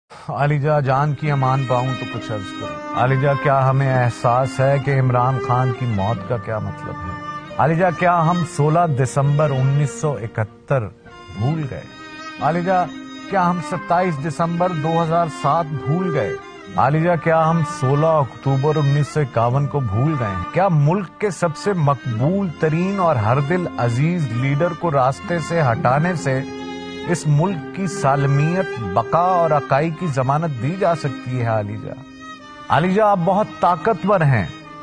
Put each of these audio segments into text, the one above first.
عالیجا جان کی امان پاؤں تو کچھ عرض کروں۔ عالیجا کیا ہمیں احساس ہے کہ عمران خان کی موت کا کیا مطلب ہے؟ عالیجا کیا ہم 16 دسمبر 1971 بھول گئے؟ عالیجا کیا ہم 27 دسمبر 2007 بھول گئے؟ عالیجا کیا ہم 16 اکتوبر 1951 کو بھول گئے ہیں؟ کیا ملک کے سب سے مقبول ترین اور ہر دل عزیز لیڈر کو راستے سے ہٹانے سے اس ملک کی سالمیت، بقا اور اکائی کی ضمانت دی جا سکتی ہے؟ عالیجا آپ بہت طاقتور ہیں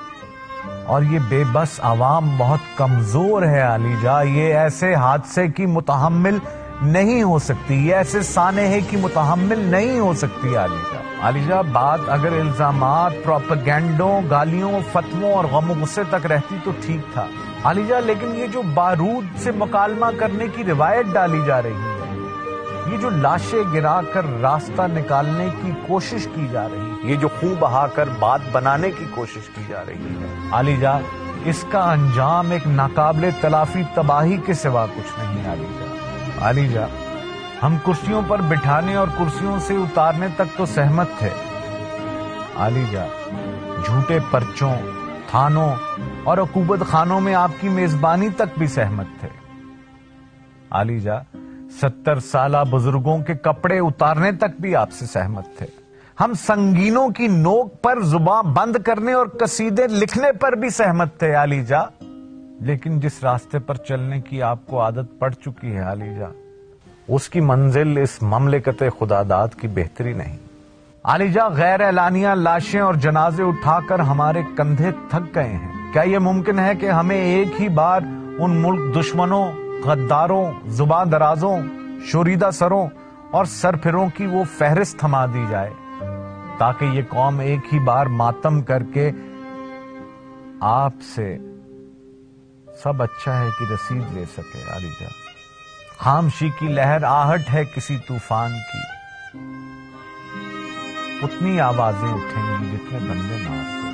اور یہ بے بس عوام بہت کمزور ہے۔ عالیجا یہ ایسے حادثے کی متحمل نہیں ہو سکتی، یہ ایسے سانحے کی متحمل نہیں ہو سکتی۔ عالیجا بات اگر الزامات، پروپیگنڈوں، گالیوں، فتووں اور غم و غصے تک رہتی تو ٹھیک تھا عالیجا، لیکن یہ جو بارود سے مکالمہ کرنے کی روایت ڈالی جا رہی ہے، یہ جو لاشیں گرا کر راستہ نکالنے کی کوشش کی جا رہی ہے، یہ جو خون بہا کر بات بنانے کی کوشش کی جا رہی ہے عالیجا، اس کا انجام ایک ناقابل تلافی تباہی کے سوا کچھ نہیں۔ عالیجا ہم کرسیوں پر بٹھانے اور کرسیوں سے اتارنے تک تو سہمت تھے عالیجا، جھوٹے پرچوں، تھانوں اور عقوبت خانوں میں آپ کی میزبانی تک بھی سہمت تھے عالیجا، 70 سالہ بزرگوں کے کپڑے اتارنے تک بھی آپ سے سہمت تھے، ہم سنگینوں کی نوک پر زبان بند کرنے اور قصیدے لکھنے پر بھی سہمت تھے عالیجا، لیکن جس راستے پر چلنے کی آپ کو عادت پڑ چکی ہے عالیجا، اس کی منزل اس مملکت خداداد کی بہتری نہیں عالیجا۔ غیر اعلانیہ لاشیں اور جنازے اٹھا کر ہمارے کندھے تھک گئے ہیں۔ کیا یہ ممکن ہے کہ ہمیں ایک ہی بار ان ملک دشمنوں، غداروں، زباں درازوں، شوریدہ سروں اور سرپھروں کی وہ فہرست تھما دی جائے تاکہ یہ قوم ایک ہی بار ماتم کر کے آپ سے سب اچھا ہے کہ رسید لے سکے عالیجا؟ خاموشی کی لہر آہٹ ہے کسی طوفان کی، اتنی آوازیں اٹھیں گی جتنے بندے مار